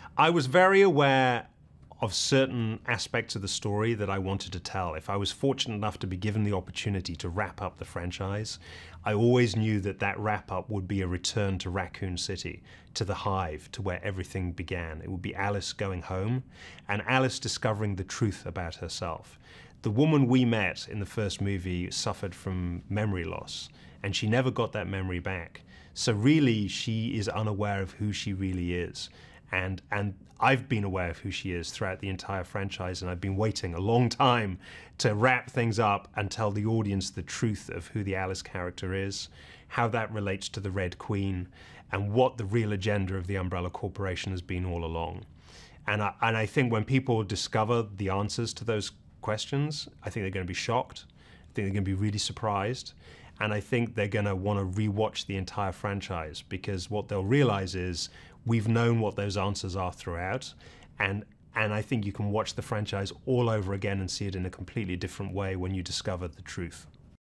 I was very aware of certain aspects of the story that I wanted to tell. If I was fortunate enough to be given the opportunity to wrap up the franchise, I always knew that that wrap-up would be a return to Raccoon City, to the Hive, to where everything began. It would be Alice going home, and Alice discovering the truth about herself. The woman we met in the first movie suffered from memory loss, and she never got that memory back. So really, she is unaware of who she really is. And I've been aware of who she is throughout the entire franchise, and I've been waiting a long time to wrap things up and tell the audience the truth of who the Alice character is, how that relates to the Red Queen, and what the real agenda of the Umbrella Corporation has been all along. And I think when people discover the answers to those questions, I think they're going to be shocked. I think they're going to be really surprised. And I think they're going to want to rewatch the entire franchise, because what they'll realize is we've known what those answers are throughout, and I think you can watch the franchise all over again and see it in a completely different way when you discover the truth.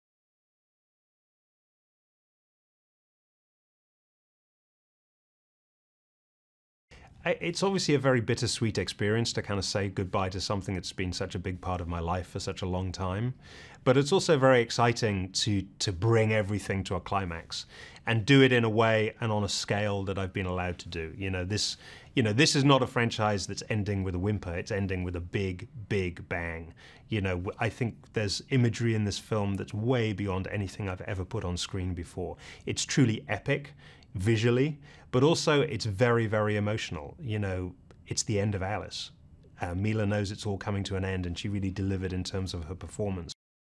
It's obviously a very bittersweet experience to kind of say goodbye to something that's been such a big part of my life for such a long time. But it's also very exciting to bring everything to a climax and do it in a way and on a scale that I've been allowed to do. This is not a franchise that's ending with a whimper. It's ending with a big, big bang. I think there's imagery in this film that's way beyond anything I've ever put on screen before. It's truly epic visually, but also it's very, very emotional. It's the end of Alice. Milla knows it's all coming to an end, and she really delivered in terms of her performance.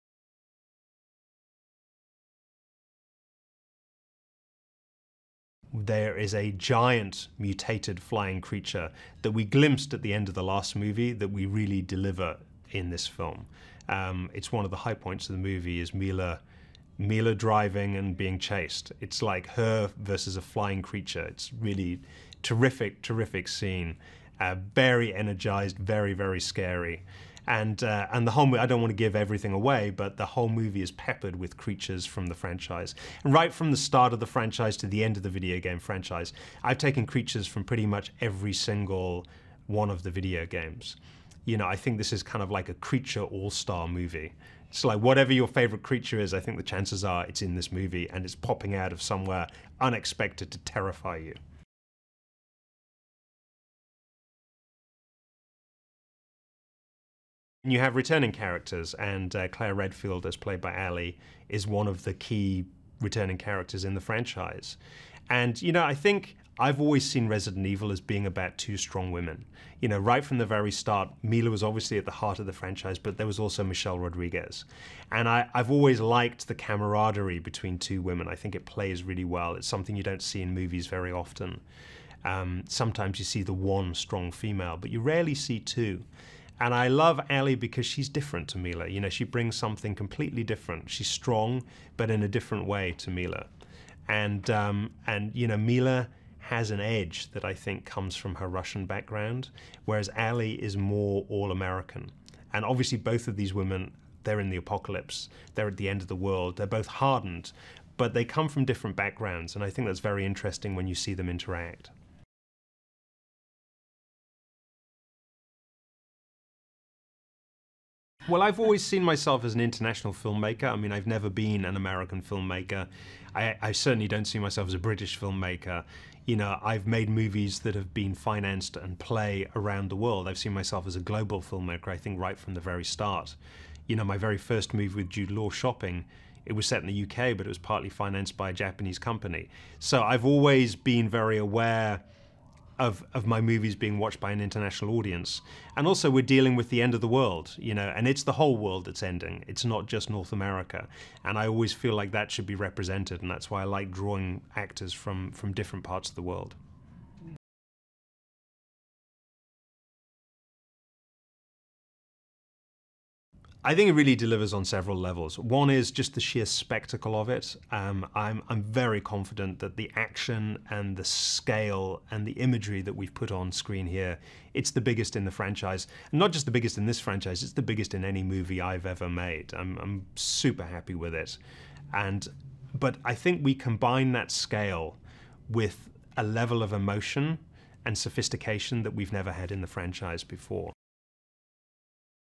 There is a giant mutated flying creature that we glimpsed at the end of the last movie that we really deliver in this film. It's one of the high points of the movie is Milla driving and being chased. It's like her versus a flying creature. It's really terrific, terrific scene. Very energized, very, very scary. And the whole movie, I don't want to give everything away, but the whole movie is peppered with creatures from the franchise. And right from the start of the franchise to the end of the video game franchise, I've taken creatures from pretty much every single one of the video games. I think this is kind of like a creature all-star movie. It's like whatever your favorite creature is, I think the chances are it's in this movie and it's popping out of somewhere unexpected to terrify you. You have returning characters, and Claire Redfield, as played by Ali, is one of the key returning characters in the franchise. And, I think I've always seen Resident Evil as being about two strong women. Right from the very start, Milla was obviously at the heart of the franchise, but there was also Michelle Rodriguez. And I've always liked the camaraderie between two women. I think it plays really well. It's something you don't see in movies very often. Sometimes you see the one strong female, but you rarely see two. And I love Ali because she's different to Milla. She brings something completely different. She's strong, but in a different way to Milla. And Milla has an edge that I think comes from her Russian background, whereas Ali is more all-American. And obviously both of these women, they're in the apocalypse, they're at the end of the world, they're both hardened, but they come from different backgrounds, and I think that's very interesting when you see them interact. Well, I've always seen myself as an international filmmaker. I mean, I've never been an American filmmaker. I certainly don't see myself as a British filmmaker. I've made movies that have been financed and play around the world. I've seen myself as a global filmmaker, I think, right from the very start. My very first movie with Jude Law, Shopping, it was set in the UK, but it was partly financed by a Japanese company. So I've always been very aware of my movies being watched by an international audience. And also we're dealing with the end of the world, and it's the whole world that's ending. It's not just North America. And I always feel like that should be represented, and that's why I like drawing actors from different parts of the world. I think it really delivers on several levels. One is just the sheer spectacle of it. I'm very confident that the action and the scale and the imagery that we've put on screen here, it's the biggest in the franchise. And not just the biggest in this franchise, it's the biggest in any movie I've ever made. I'm super happy with it. But I think we combine that scale with a level of emotion and sophistication that we've never had in the franchise before.